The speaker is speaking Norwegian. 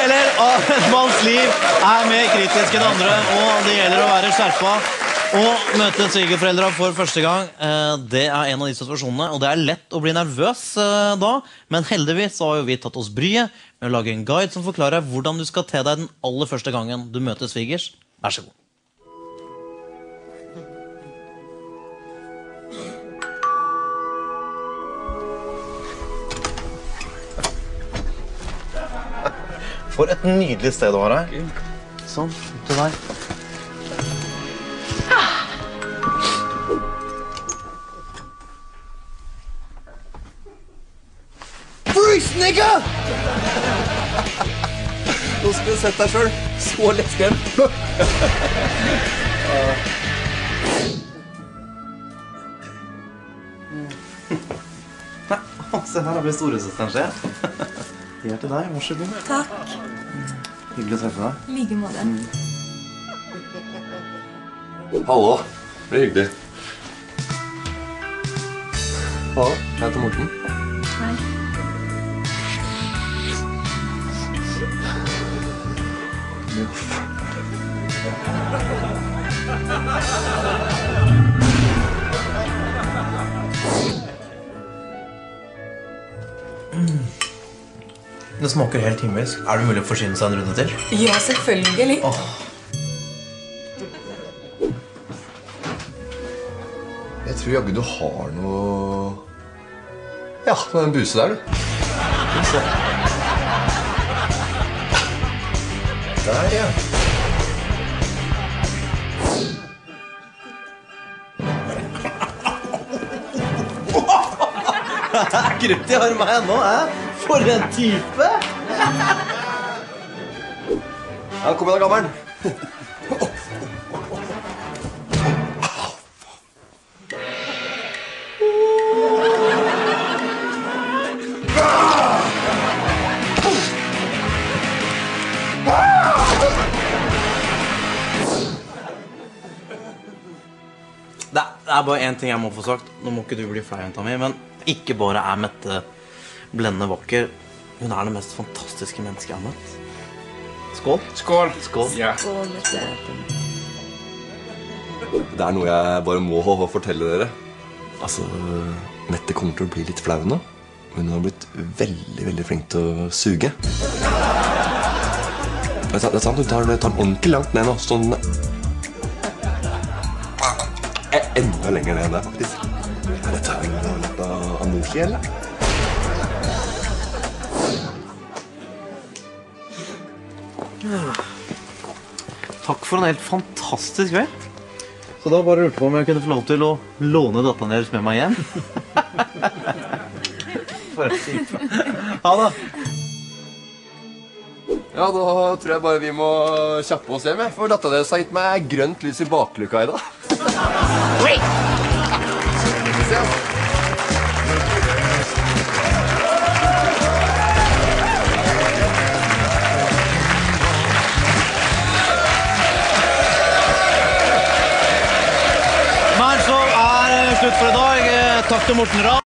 deler av et manns liv mer kritisk enn andre, og det gjelder å være skjerpet og møte svigerforeldre for første gang. Det en av de situasjonene, og det lett å bli nervøs da, men heldigvis så har jo vi tatt oss bryet med å lage en guide som forklarer hvordan du skal te deg den aller første gangen du møter svigers. Vær så god. For et nydelig sted du har her. Sånn, til deg. Freeze, nigga! Nå skal du sette deg selv. Så lettskremt. Se her har vi storesøsteren sin. Det til deg, vær så god. Takk. Hyggelig å treffe deg. Like måte. Hallo, det hyggelig. Hallo, jeg heter Morten. Hei. Det smaker helt himmelsk. Det mulig å forsyne seg en runde til? Ja, selvfølgelig. Jeg tror jaggu du har noe... Ja, en buse der, du. Der, ja. Krutt i armen ennå, For en type! Ja, kom igjen da, gammelen. Det bare en ting jeg må få sagt. Nå må ikke du bli flau, jenta mi, men ikke bare Mette blendende vakker. Hun det mest fantastiske mennesket jeg har møtt. Skål. Skål. Skål. Ja. Skål, vet du. Det noe jeg bare må fortelle dere. Altså, Mette kommer til å bli litt flau nå. Hun har blitt veldig, veldig flink til å suge. Det sant, hun tar den ordentlig langt ned nå, sånn... Enda lenger ned der, faktisk. Dette litt av Anoshi, eller? Takk for en helt fantastisk kveld. Så da bare lurte på om jeg kunne få lov til å låne datteren deres med meg hjem. Ha da. Ja, da tror jeg bare vi må kjappe oss hjem, for datteren deres har gitt meg grønt lys i bakluka i dag. Men så slutt for i dag. Takk til Morten Ramm.